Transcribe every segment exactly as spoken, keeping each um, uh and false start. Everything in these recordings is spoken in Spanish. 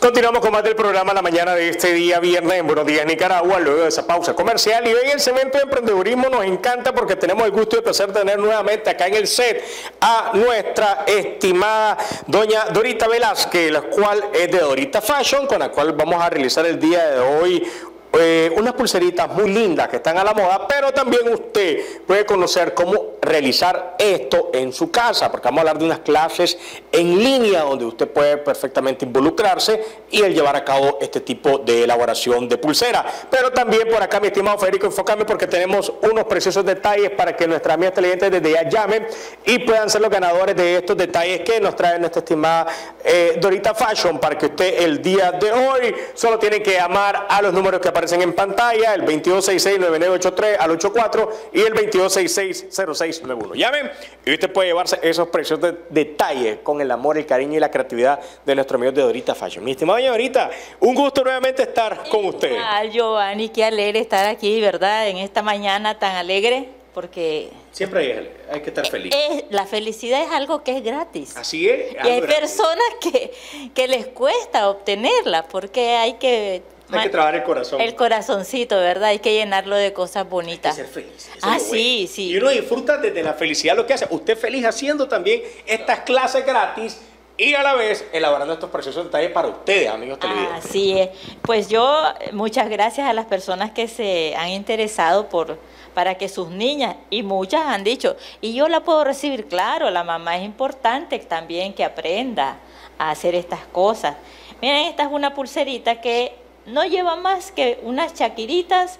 Continuamos con más del programa la mañana de este día viernes en Buenos Días Nicaragua, luego de esa pausa comercial. Y hoy en el segmento de emprendedurismo nos encanta porque tenemos el gusto y el placer de tener nuevamente acá en el set a nuestra estimada doña Dorita Velázquez, la cual es de Dorita Fashion, con la cual vamos a realizar el día de hoy Eh, unas pulseritas muy lindas que están a la moda, pero también usted puede conocer cómo realizar esto en su casa, porque vamos a hablar de unas clases en línea donde usted puede perfectamente involucrarse y el llevar a cabo este tipo de elaboración de pulsera. Pero también por acá, mi estimado Federico, enfócame porque tenemos unos preciosos detalles para que nuestras amigas televidentes desde ya llamen y puedan ser los ganadores de estos detalles que nos trae nuestra estimada eh, Dorita Fashion, para que usted el día de hoy solo tiene que llamar a los números que aparecen en pantalla, el veintidós sesenta y seis, noventa y nueve ochenta y tres al ochenta y cuatro y el veintidós sesenta y seis, cero seis noventa y uno. Llamen y usted puede llevarse esos preciosos detalles con el amor, el cariño y la creatividad de nuestro amigo de Dorita Fashion. Mi estimada doña Dorita, un gusto nuevamente estar con usted. Ah, Giovanni, qué alegre estar aquí, ¿verdad? En esta mañana tan alegre, porque siempre hay, hay que estar feliz. Es, la felicidad es algo que es gratis. Así es. Y hay gratis. Personas que, que les cuesta obtenerla, porque hay que... Hay que trabajar el corazón. El corazoncito, ¿verdad? Hay que llenarlo de cosas bonitas. Hay que ser feliz. Ah, sí, sí. Y uno disfruta desde la felicidad lo que hace. Usted feliz haciendo también estas clases gratis y a la vez elaborando estos preciosos detalles para ustedes, amigos televidentes. Así es. Pues yo, muchas gracias a las personas que se han interesado por... para que sus niñas, y muchas han dicho, y yo la puedo recibir, claro, la mamá es importante también que aprenda a hacer estas cosas. Miren, esta es una pulserita que no lleva más que unas chaquiritas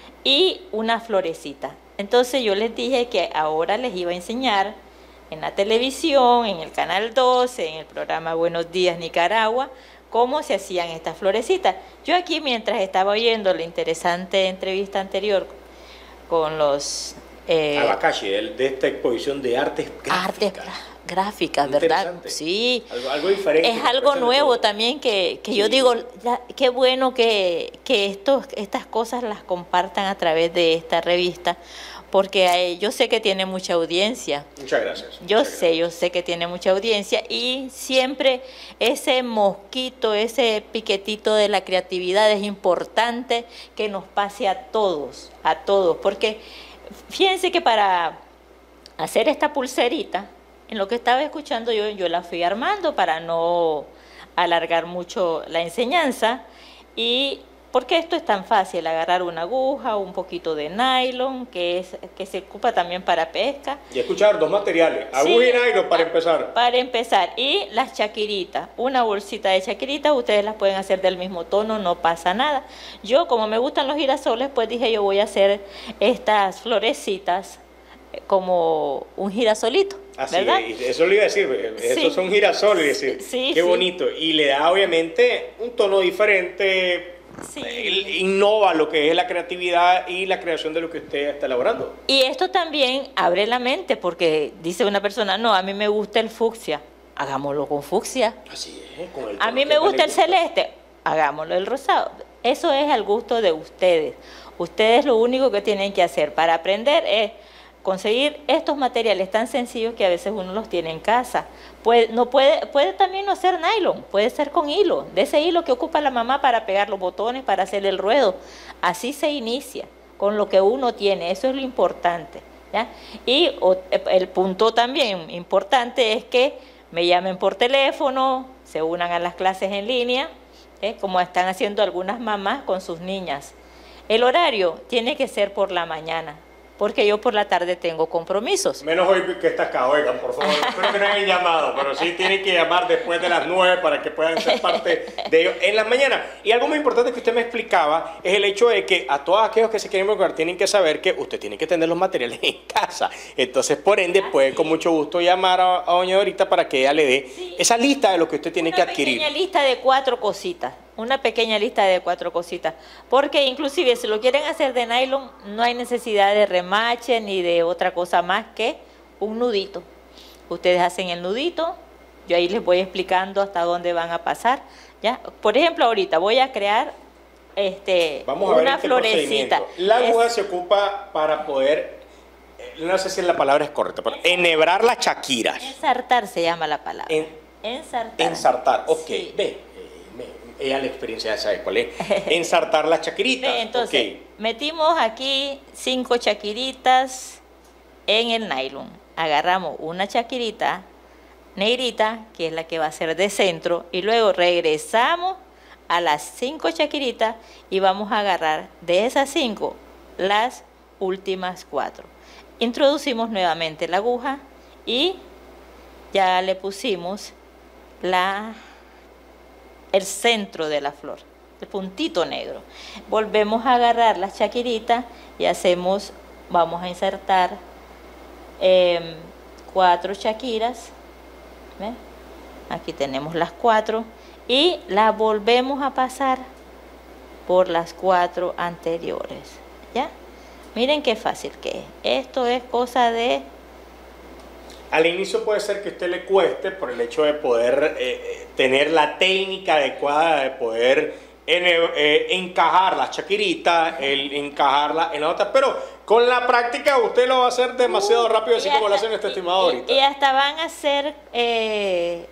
y una florecita. Entonces yo les dije que ahora les iba a enseñar en la televisión, en el Canal doce, en el programa Buenos Días Nicaragua, cómo se hacían estas florecitas. Yo aquí, mientras estaba oyendo la interesante entrevista anterior con los... Eh, Abacaxi, de esta exposición de artes gráficas. Artes gráficas, ¿verdad? Sí. Algo, algo diferente. Es algo nuevo también que, que sí. Yo digo, ya, qué bueno que, que estos, estas cosas las compartan a través de esta revista, porque hay, yo sé que tiene mucha audiencia. Muchas gracias. Yo muchas sé, gracias. yo sé que tiene mucha audiencia y siempre ese mosquito, ese piquetito de la creatividad es importante que nos pase a todos, a todos, porque fíjense que para hacer esta pulserita, en lo que estaba escuchando yo, yo la fui armando para no alargar mucho la enseñanza, y porque esto es tan fácil, agarrar una aguja, un poquito de nylon, que es que se ocupa también para pesca. Y escuchar dos materiales, aguja sí, y nylon para empezar. Para empezar, y las chaquiritas, una bolsita de chaquiritas, ustedes las pueden hacer del mismo tono, no pasa nada. Yo, como me gustan los girasoles, pues dije yo voy a hacer estas florecitas como un girasolito. Así, ¿verdad? Eso le iba a decir, esos sí. son girasoles, decir, sí, qué sí. bonito, y le da obviamente un tono diferente, sí. innova lo que es la creatividad y la creación de lo que usted está elaborando. Y esto también abre la mente, porque dice una persona, no, a mí me gusta el fucsia, hagámoslo con fucsia. Así es, con el a mí me gusta el celeste, hagámoslo el rosado. Eso es al gusto de ustedes. Ustedes lo único que tienen que hacer para aprender es conseguir estos materiales tan sencillos que a veces uno los tiene en casa. Puede, no puede, puede también no ser nylon, puede ser con hilo, de ese hilo que ocupa la mamá para pegar los botones, para hacer el ruedo. Así se inicia, con lo que uno tiene, eso es lo importante, ¿ya? Y o, el punto también importante es que me llamen por teléfono, se unan a las clases en línea, ¿eh? Como están haciendo algunas mamás con sus niñas. El horario tiene que ser por la mañana, porque yo por la tarde tengo compromisos. Menos hoy que está acá, oigan, por favor, espero que no hayan llamado, pero sí tienen que llamar después de las nueve para que puedan ser parte de ellos en las mañanas. Y algo muy importante que usted me explicaba es el hecho de que a todos aquellos que se quieren involucrar tienen que saber que usted tiene que tener los materiales en casa. Entonces, por ende, puede con mucho gusto llamar a, a doña Dorita para que ella le dé sí. esa lista de lo que usted tiene Una que adquirir. Una pequeña lista de cuatro cositas. Una pequeña lista de cuatro cositas, porque inclusive si lo quieren hacer de nylon, no hay necesidad de remache ni de otra cosa más que un nudito. Ustedes hacen el nudito, yo ahí les voy explicando hasta dónde van a pasar, ¿ya? Por ejemplo, ahorita voy a crear este, Vamos a una ver este florecita. La aguja es, se ocupa para poder, no sé si la palabra es correcta, pero enhebrar las chaquiras. Ensartar se llama la palabra. En, ensartar. Ensartar, ok, sí. ve. ella la experiencia ya sabe cuál es. Ensartar las chaquiritas. Entonces, okay. metimos aquí cinco chaquiritas en el nylon. Agarramos una chaquirita negrita, que es la que va a ser de centro, y luego regresamos a las cinco chaquiritas y vamos a agarrar de esas cinco las últimas cuatro. Introducimos nuevamente la aguja y ya le pusimos la, el centro de la flor, el puntito negro. Volvemos a agarrar las chaquiritas y hacemos, vamos a insertar eh, cuatro chaquiras. ¿Ve? Aquí tenemos las cuatro y las volvemos a pasar por las cuatro anteriores. ¿Ya? Miren qué fácil que es. Esto es cosa de... Al inicio puede ser que a usted le cueste por el hecho de poder eh, tener la técnica adecuada de poder en, eh, encajar las chaquiritas, el encajarla en la otra, pero con la práctica usted lo va a hacer demasiado uh, rápido, así hasta, como lo hace nuestro estimado y, ahorita. Y hasta van a ser eh,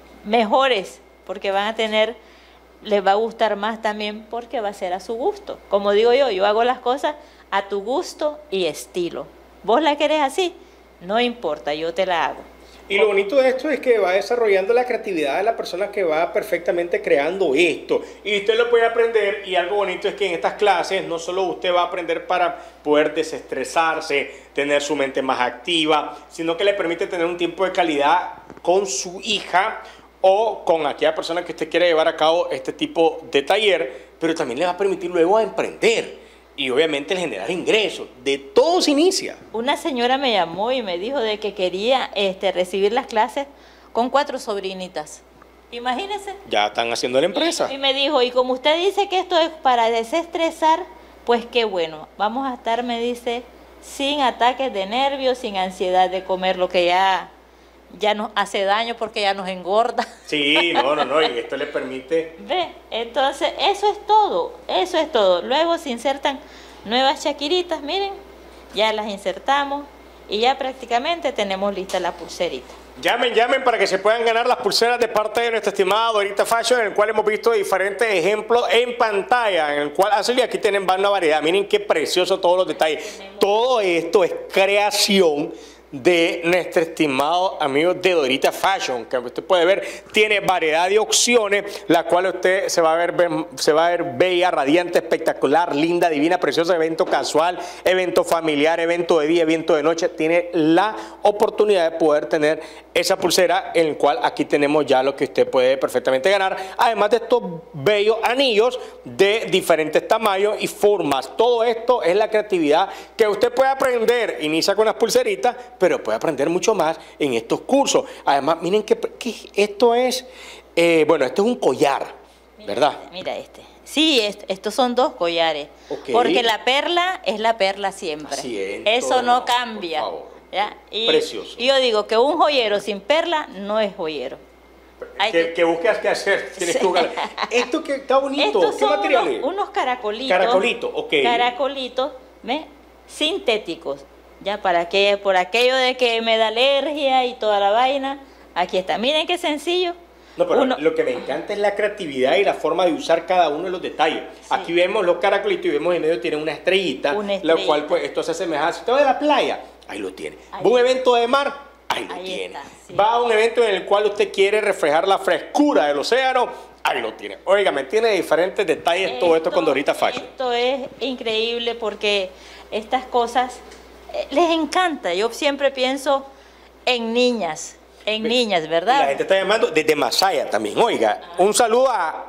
mejores, porque van a tener, les va a gustar más también, porque va a ser a su gusto. Como digo yo, yo hago las cosas a tu gusto y estilo. ¿Vos la querés así? No importa, yo te la hago. Y lo bonito de esto es que va desarrollando la creatividad de la persona que va perfectamente creando esto. Y usted lo puede aprender, y algo bonito es que en estas clases no solo usted va a aprender para poder desestresarse, tener su mente más activa, sino que le permite tener un tiempo de calidad con su hija o con aquella persona que usted quiere llevar a cabo este tipo de taller, pero también le va a permitir luego a emprender. Y obviamente el generar ingresos. De todo se inicia. Una señora me llamó y me dijo de que quería este, recibir las clases con cuatro sobrinitas. Imagínense. Ya están haciendo la empresa. Y, y me dijo, y como usted dice que esto es para desestresar, pues qué bueno. Vamos a estar, me dice, sin ataques de nervios, sin ansiedad de comer lo que ya, ya nos hace daño porque ya nos engorda. Sí, no, no, no, y esto le permite... Ve, entonces eso es todo, eso es todo. Luego se insertan nuevas chaquiritas, miren, ya las insertamos y ya prácticamente tenemos lista la pulserita. Llamen, llamen para que se puedan ganar las pulseras de parte de nuestra estimada Dorita Fashion, en el cual hemos visto diferentes ejemplos en pantalla, en el cual, así aquí tienen una variedad. Miren qué precioso todos los detalles. Tenemos... Todo esto es creación de nuestro estimado amigo de Dorita Fashion, que usted puede ver, tiene variedad de opciones, la cual usted se va a ver, se va a ver bella, radiante, espectacular, linda, divina, preciosa, evento casual, evento familiar, evento de día, evento de noche. Tiene la oportunidad de poder tener esa pulsera, en el cual aquí tenemos ya lo que usted puede perfectamente ganar, además de estos bellos anillos de diferentes tamaños y formas. Todo esto es la creatividad que usted puede aprender. Inicia con las pulseritas, pero puede aprender mucho más en estos cursos. Además, miren que, que esto es, eh, bueno, esto es un collar, mira, ¿verdad? Mira este. Sí, est estos son dos collares, okay. Porque la perla es la perla siempre. Así es, eso no no, cambia. Por favor. ¿Ya? Y, precioso. Y yo digo que un joyero sin perla no es joyero. Que, que, que busques qué hacer, tienes sí. que buscar. Esto que está bonito, estos ¿qué son material unos, es? Unos caracolitos. Caracolitos, ok. Caracolitos, ¿ves? Sintéticos. Ya para que, por aquello de que me da alergia y toda la vaina, aquí está. Miren qué sencillo. No, pero Uno... lo que me encanta es la creatividad y la forma de usar cada uno de los detalles. Sí. Aquí vemos los caracolitos y vemos en medio tiene una estrellita, una estrellita, la cual pues esto se asemeja. Si usted va de la playa, ahí lo tiene. Ahí. Va a un evento de mar, ahí lo ahí tiene. Está, sí. Va a un evento en el cual usted quiere reflejar la frescura del océano, ahí lo tiene. Óigame, tiene diferentes detalles esto, todo esto con Dorita Fashion. Esto es increíble porque estas cosas eh, les encanta. Yo siempre pienso en niñas. En niñas, ¿verdad? La gente está llamando desde Masaya también. Oiga, un saludo a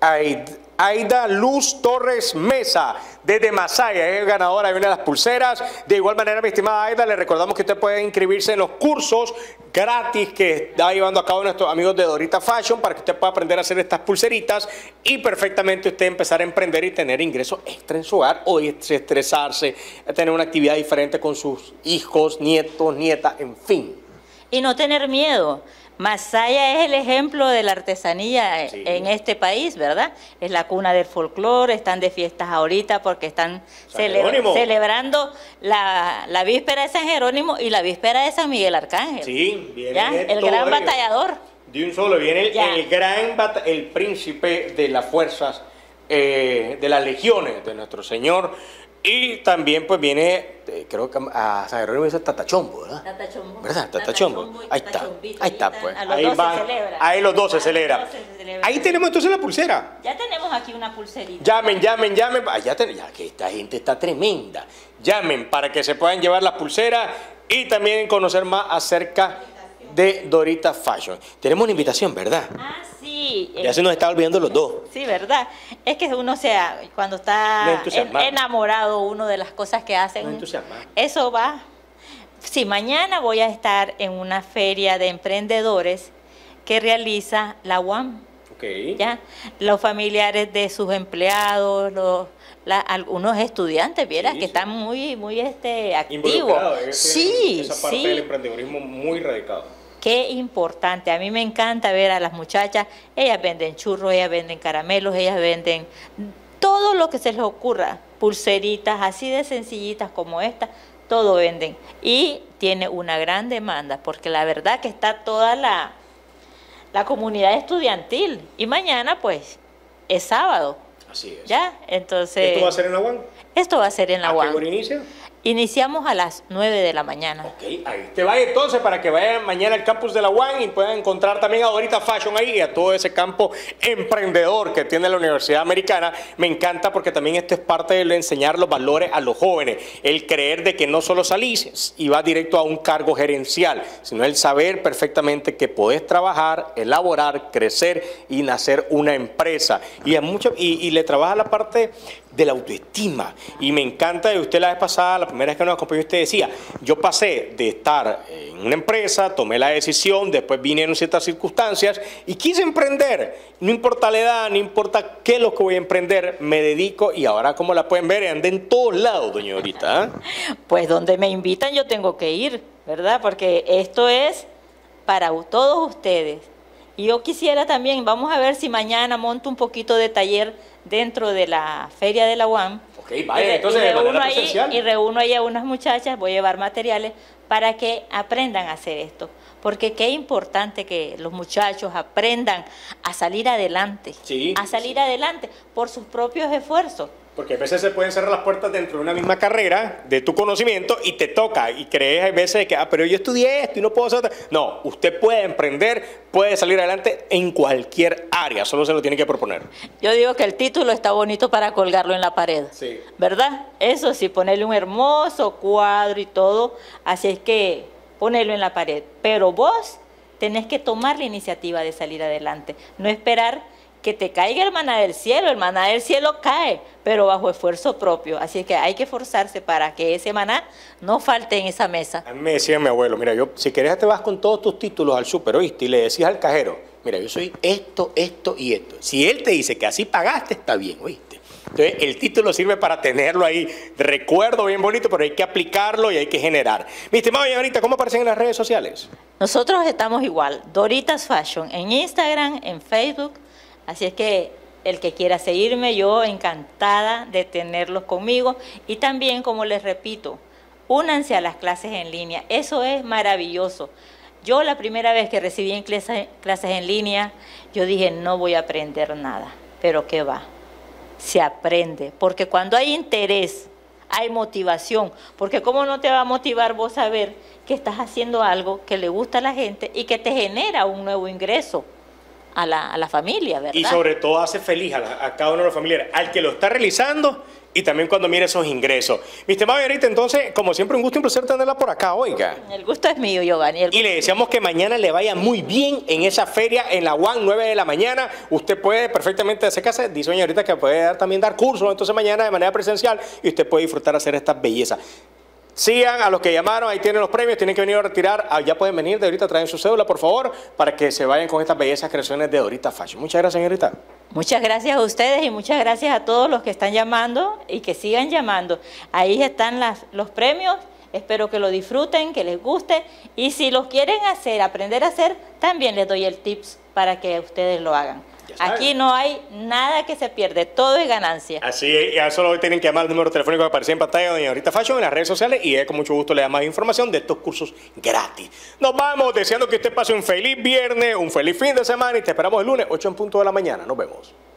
Aida Luz Torres Mesa, desde Masaya, es ganadora de una de las pulseras. De igual manera, mi estimada Aida, le recordamos que usted puede inscribirse en los cursos gratis que está llevando a cabo nuestros amigos de Dorita Fashion para que usted pueda aprender a hacer estas pulseritas y perfectamente usted empezar a emprender y tener ingresos extra en su hogar o estresarse, tener una actividad diferente con sus hijos, nietos, nietas, en fin. Y no tener miedo. Masaya es el ejemplo de la artesanía sí. en este país, ¿verdad? Es la cuna del folclore, están de fiestas ahorita porque están cele celebrando la, la víspera de San Jerónimo y la víspera de San Miguel Arcángel. Sí, viene ¿ya? El gran batallador. De un solo. Viene el, Ya. el gran, bata- el príncipe de las fuerzas, eh, de las legiones de nuestro Señor. Y también pues viene, eh, creo que a San Jerónimo dice Tatachombo, ¿verdad? Tatachombo. ¿Verdad? Tatachombo. Tatachombo y Ahí está, Tatachombito, ahí está están- pues. a los Ahí dos se van, celebra. ahí los dos se A los celebran. dos se celebra. Ahí tenemos entonces la pulsera. Ya tenemos aquí una pulserita. Llamen, llamen, llamen. Ah, ya, ten- ya que esta gente está tremenda. Llamen para que se puedan llevar las pulseras y también conocer más acerca de Dorita Fashion. Tenemos una invitación, ¿verdad? Ah, sí. Ya eh, se nos está olvidando los dos. Sí, ¿verdad? Es que uno sea, cuando No está entusiasmado. en- enamorado uno de las cosas que hacen, No entusiasmado. eso va. Sí, mañana voy a estar en una feria de emprendedores que realiza la U A M. Ok. ¿Ya? Los familiares de sus empleados, los, la- algunos estudiantes, vieras Sí, que sí. están muy, muy este, activos. Involucrado, es que Sí, esa parte sí. del emprendedorismo muy radicado. Qué importante. A mí me encanta ver a las muchachas. Ellas venden churros, ellas venden caramelos, ellas venden todo lo que se les ocurra. Pulseritas así de sencillitas como esta, todo venden. Y tiene una gran demanda, porque la verdad que está toda la, la comunidad estudiantil. Y mañana, pues, es sábado. Así es. ¿Ya? Entonces, ¿Esto va a ser en la U A M? esto va a ser en la ¿A qué U A hora M. inicia? Iniciamos a las nueve de la mañana. Ok, ahí te va entonces para que vayan mañana al campus de la U A M y puedan encontrar también a Dorita Fashion ahí y a todo ese campo emprendedor que tiene la Universidad Americana. Me encanta porque también esto es parte de enseñar los valores a los jóvenes, el creer de que no solo salís y vas directo a un cargo gerencial, sino el saber perfectamente que podés trabajar, elaborar, crecer y nacer una empresa. Y, a mucho, y, y le trabaja la parte de la autoestima. Y me encanta de usted la vez pasada, la primera vez que nos acompañó, usted decía, yo pasé de estar en una empresa, tomé la decisión, después vinieron ciertas circunstancias y quise emprender. No importa la edad, no importa qué es lo que voy a emprender, me dedico y ahora como la pueden ver, anda en todos lados, doña Dorita. ¿eh? Pues donde me invitan yo tengo que ir, ¿verdad? Porque esto es para u- todos ustedes. Y yo quisiera también, vamos a ver si mañana monto un poquito de taller dentro de la feria de la U A M. Ok, vaya, entonces y de reúno manera ahí, presencial. y reúno ahí a unas muchachas, voy a llevar materiales para que aprendan a hacer esto. Porque qué importante que los muchachos aprendan a salir adelante, Sí, a salir sí. adelante por sus propios esfuerzos. Porque a veces se pueden cerrar las puertas dentro de una misma carrera, de tu conocimiento, y te toca, y crees a veces que, ah, pero yo estudié esto y no puedo hacer otra. No, usted puede emprender, puede salir adelante en cualquier área, solo se lo tiene que proponer. Yo digo que el título está bonito para colgarlo en la pared, Sí. ¿verdad? Eso sí, ponerle un hermoso cuadro y todo, así es que ponerlo en la pared. Pero vos tenés que tomar la iniciativa de salir adelante, no esperar que te caiga el maná del cielo. El maná del cielo cae, pero bajo esfuerzo propio. Así que hay que esforzarse para que ese maná no falte en esa mesa. A mí me decía mi abuelo, mira, yo, si querés te vas con todos tus títulos al súper, ¿oíste? Y le decías al cajero, mira, yo soy esto, esto y esto. Si él te dice que así pagaste, está bien, ¿oíste? Entonces, el título sirve para tenerlo ahí de recuerdo bien bonito, pero hay que aplicarlo y hay que generar. Mi estimado Yanita, ¿cómo aparecen en las redes sociales? Nosotros estamos igual, Doritas Fashion, en Instagram, en Facebook. Así es que el que quiera seguirme, yo encantada de tenerlos conmigo. Y también, como les repito, únanse a las clases en línea. Eso es maravilloso. Yo la primera vez que recibí en clases, clases en línea, yo dije, no voy a aprender nada. Pero ¿qué va? Se aprende. Porque cuando hay interés, hay motivación. Porque ¿cómo no te va a motivar vos a ver que estás haciendo algo que le gusta a la gente y que te genera un nuevo ingreso a la, a la familia, ¿verdad? Y sobre todo hace feliz a, la- a cada uno de los familiares, al que lo está realizando y también cuando mire esos ingresos. Mi estimado Yanita, entonces, como siempre, un gusto y un placer tenerla por acá, oiga. El gusto es mío, Giovanni. El Y le deseamos que mañana le vaya muy bien en esa feria en la U A M, nueve de la mañana. Usted puede perfectamente hacer casa. Dice doña ahorita que puede dar, también dar cursos, entonces mañana de manera presencial y usted puede disfrutar hacer estas bellezas. Sigan a los que llamaron, ahí tienen los premios, tienen que venir a retirar. Ah, ya pueden venir, de ahorita traen su cédula, por favor, para que se vayan con estas bellezas creaciones de Dorita Fashion. Muchas gracias, señorita. Muchas gracias a ustedes y muchas gracias a todos los que están llamando y que sigan llamando. Ahí están las, los premios. Espero que lo disfruten, que les guste. Y si los quieren hacer, aprender a hacer, también les doy el tips para que ustedes lo hagan. Aquí no hay nada que se pierde, todo es ganancia. Así es, ya solo tienen que llamar al número telefónico que aparece en pantalla de Doña Dorita Fashion en las redes sociales y ella con mucho gusto le da más información de estos cursos gratis. Nos vamos deseando que usted pase un feliz viernes, un feliz fin de semana y te esperamos el lunes, ocho en punto de la mañana. Nos vemos.